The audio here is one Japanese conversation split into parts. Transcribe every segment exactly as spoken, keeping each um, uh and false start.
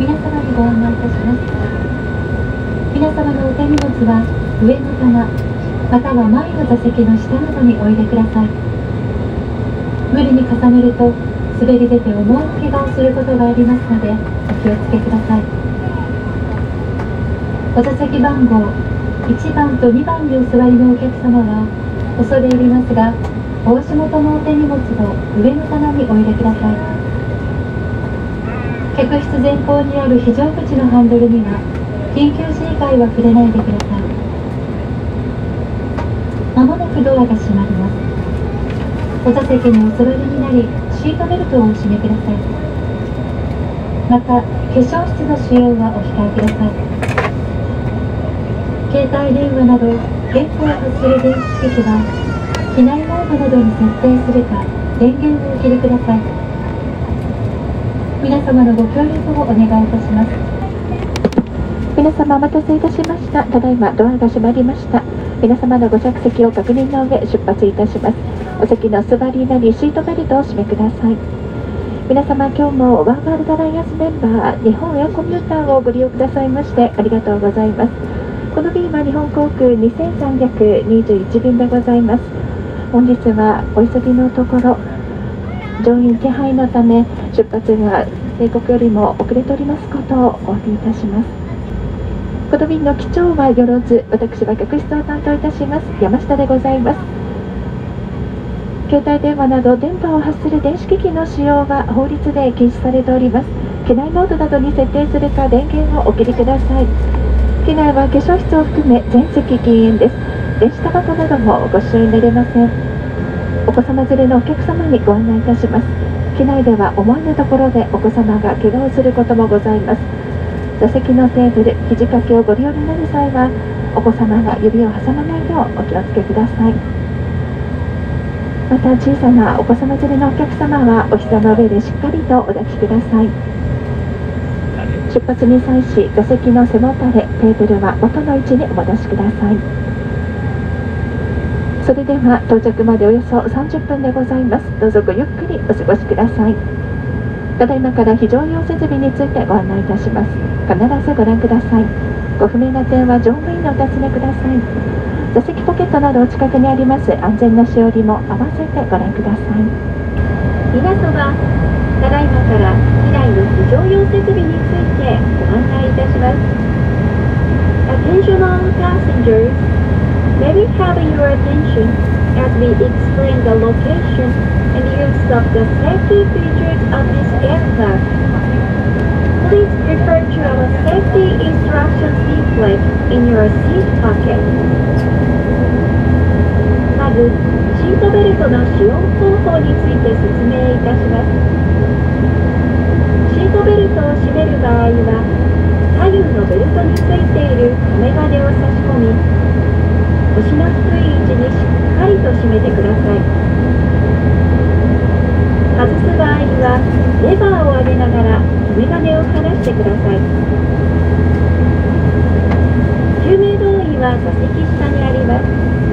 皆様にご案内いたします。皆様のお手荷物は上の棚または前の座席の下などにお入れください。無理に重ねると滑り出て思わぬ怪我をすることがありますのでお気をつけください。お座席番号いちばんとにばんにお座りのお客様は恐れ入りますが、お足元のお手荷物を上の棚にお入れください。客室前方にある非常口のハンドルには緊急時以外は触れないでください。まもなくドアが閉まります。お座席にお座りになりシートベルトをお締めください。また化粧室の使用はお控えください。携帯電話など電波を発する電子機器は機内モードなどに設定するか電源をお切りください。皆様のご協力をお願いいたします。 皆様お待たせいたしました。ただいまドアが閉まりました。皆様のご着席を確認の上出発いたします。お席の座りなりシートベルトを締めください。皆様今日もワンワールドアライアンスメンバー日本エアコミューターをご利用くださいましてありがとうございます。この便は日本航空にせんさんびゃくにじゅういち便でございます。本日はお急ぎのところ乗員手配のため出発が定刻よりも遅れておりますことをお詫びいたします。この便の機長はよろず、私は客室を担当いたします山下でございます。携帯電話など電波を発する電子機器の使用は法律で禁止されております。機内モードなどに設定するか電源をお切りください。機内は化粧室を含め全席禁煙です。電子タバコなどもご使用になれません。お子様連れのお客様にご案内いたします。機内では思わぬところでお子様が怪我をすることもございます。座席のテーブル、肘掛けをご利用になる際はお子様が指を挟まないようお気をつけください。また小さなお子様連れのお客様はお膝の上でしっかりとお抱きください。出発に際し座席の背もたれ、テーブルは元の位置にお戻しください。それでは到着までおよそさんじゅっぷんでございます。どうぞごゆっくりお過ごしください。ただいまから非常用設備についてご案内いたします。必ずご覧ください。ご不明な点は乗務員にお尋ねください。座席ポケットなどお近くにあります安全なしおりも合わせてご覧ください。 皆様、ただいまから機内の非常用設備についてご案内いたします。Attention all passengers, may we have your attention as we explain the location and use of the safety features of this aircraft. Please refer to our safety instructions leaflet in your seat pocket. まず、シートベルトの使用方法について説明いたします。シートベルトを締める場合は、左右のベルトについている留め金を差し込み、腰の低い位置にしっかりと締めてください。外す場合は、レバーを上げながら留め金を離してください。救命胴衣は座席下にあります。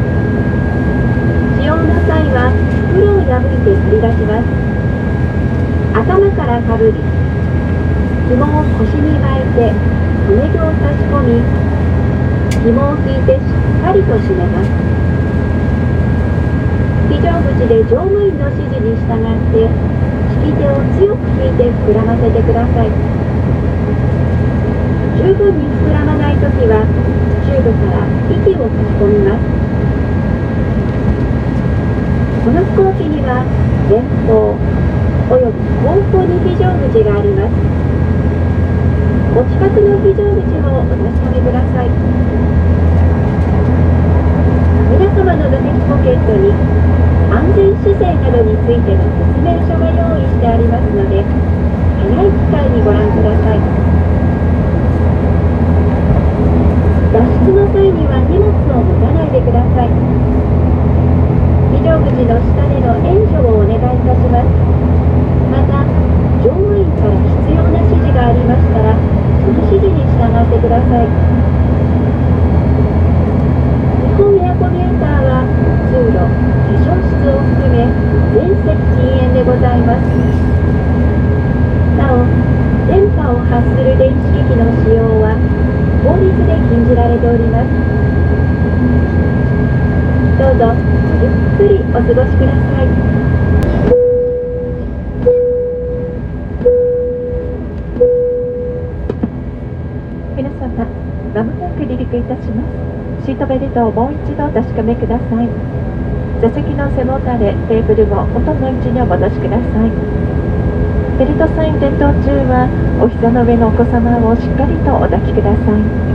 使用の際は袋を破いて取り出します。頭からかぶり、紐を腰に巻いて留め具を差し込み、紐を引いてしっかりと締めます。非常口で乗務員の指示に従って引き手を強く引いて膨らませてください。十分に膨らまないときはチューブから息を吹き込みます。この飛行機には前方および後方に非常口があります。お近くの非常口をお確かめください。皆様の座席ポケットに安全姿勢などについての説明書が用意してありますので、早い機会にご覧ください。脱出の際には荷物を持たないでください。非常口の下での援助をお願いいたします。また、乗務員から必要な指示がありましたら、その指示に従ってください。日本エアコミューターは通路、化粧室を含め全席禁煙でございます。なお、電波を発発する電子機器の使用は法律で禁じられております。どうぞゆっくりお過ごしください。 皆様、まもなく離陸いたします。シートベルトをもう一度お確かめください。座席の背もたれ、テーブルを元の位置にお戻しください。ベルトサイン点灯中は、お膝の上のお子様をしっかりとお抱きください。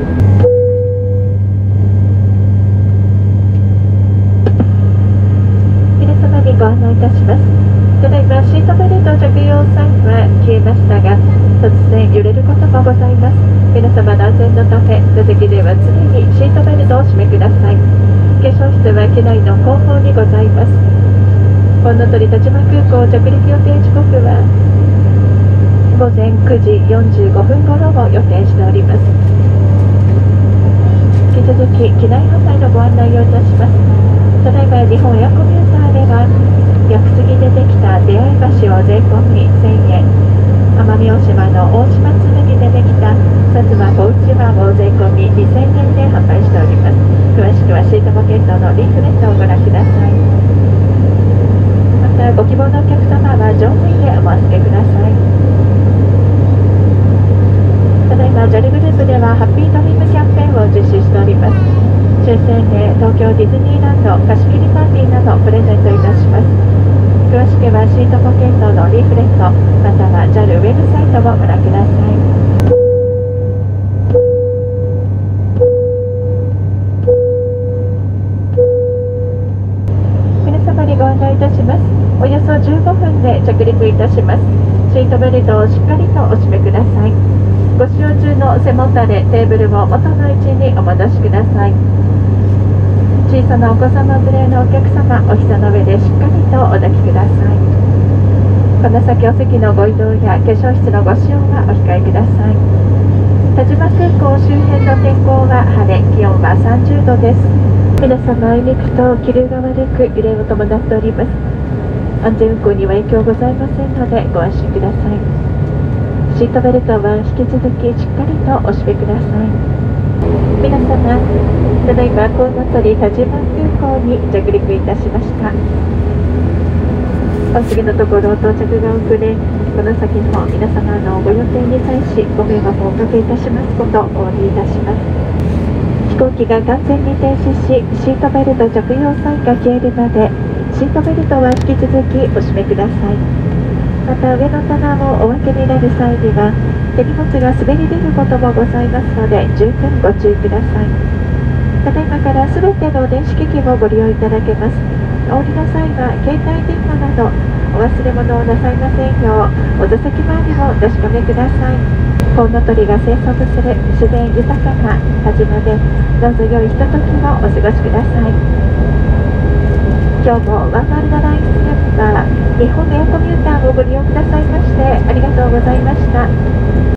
皆様にご案内いたします。ただいまシートベルト着用サインは消えましたが、突然揺れることもございます。皆様の安全のため、座席では常にシートベルトを締めください。化粧室は機内の後方にございます。コウノトリ田島空港着陸予定時刻はごぜんくじよんじゅうごふん頃を予定しております。引き続き機内販売のご案内をいたします。ただいま日本エアコミューターでは、屋久杉でできた出会い橋を税込みせんえん、奄美大島の大島紬でできた薩摩小内湾を税込みにせんえんで販売しております。詳しくはシートポケットのリーフレットをご覧ください。またご希望のお客様は乗務員でお預けください。ただいま ジャル グループではハッピードリームキャンペーンを実施しております。抽選で東京ディズニーランド貸し切りパーティーなどプレゼントいたします。詳しくはシートポケットのリーフレットまたは ジャル ウェブサイトをご覧ください。皆様にご案内いたします。およそじゅうごふんで着陸いたします。シートベルトをしっかりとお締めください。ご使用中の背もたれ、テーブルを元の位置にお戻しください。小さなお子様連れのお客様、お膝の上でしっかりとお抱きください。この先お席のご移動や化粧室のご使用はお控えください。田島空港周辺の天候は晴れ、気温はさんじゅうどです。皆様、あいにくと気流が悪く揺れを伴っております。安全運行には影響ございませんのでご安心ください。シートベルトは引き続きしっかりとお締めください。皆様、ただいまコウノトリ田島空港に着陸いたしました。お次のところ到着が遅れ、この先も皆様のご予定に際しご迷惑をおかけいたしますことをお詫びいたします。飛行機が完全に停止し、シートベルト着用サインが消えるまで、シートベルトは引き続きお締めください。また上の棚をお分けになる際には、手荷物が滑り出ることもございますので十分ご注意ください。ただいまからすべての電子機器をご利用いただけます。お降りの際は携帯電話などお忘れ物をなさいませんよう、お座席周りをお確かめください。コウノトリが生息する自然豊かな田島で、どうぞ良いひとときをお過ごしください。今日もワンワールドラインスキャッパー日本エアコミューターをご利用くださいましてありがとうございました。